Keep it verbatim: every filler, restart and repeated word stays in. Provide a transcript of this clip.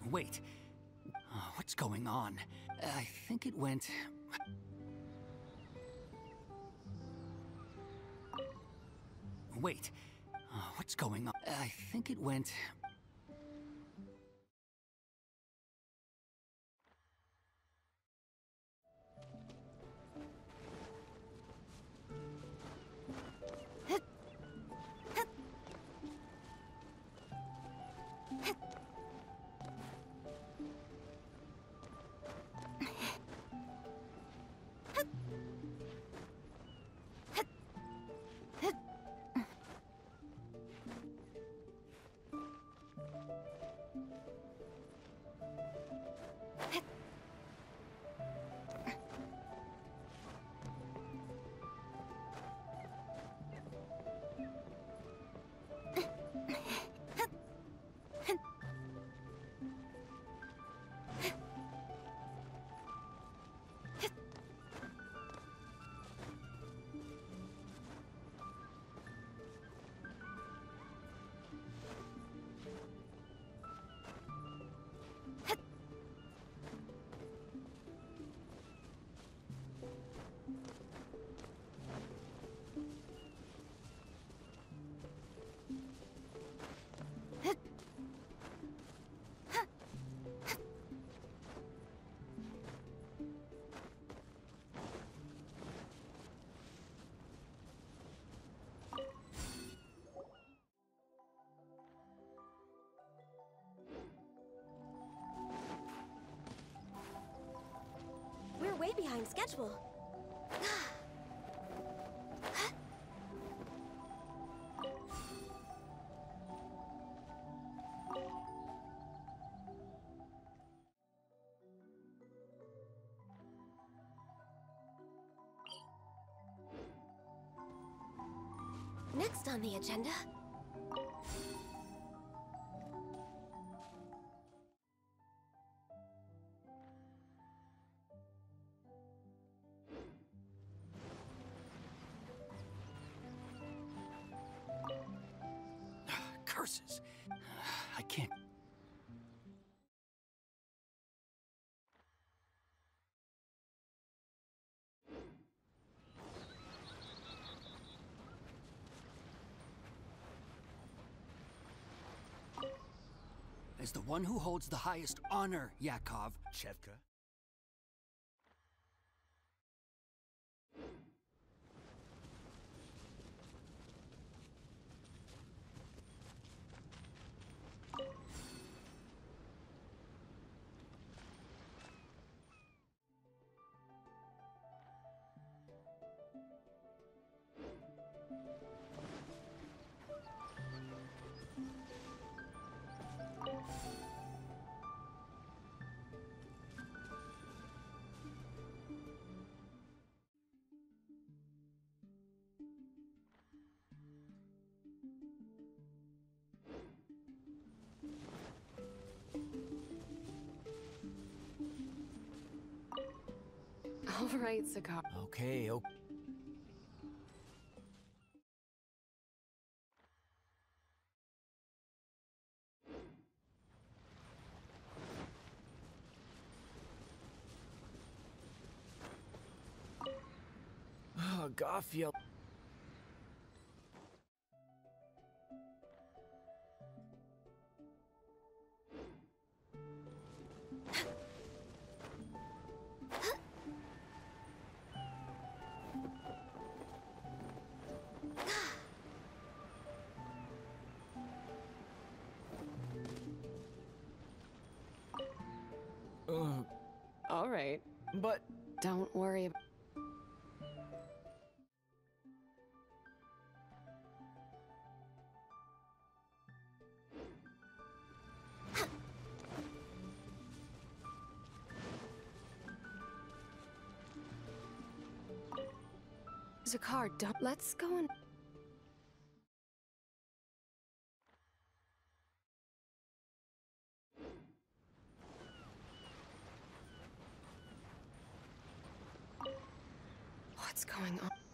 Wait. Oh, what's going on? I think it went... Wait. Oh, what's going on? I think it went... We're way behind schedule. Next on the agenda... Curses. I can't... As the one who holds the highest honor, Yakov, Chevka? All right, Zakar. Okay, okay. Oh, Garfield. Uh, All right. but... Don't worry about... Zakar, don't... Let's go and... What's going on?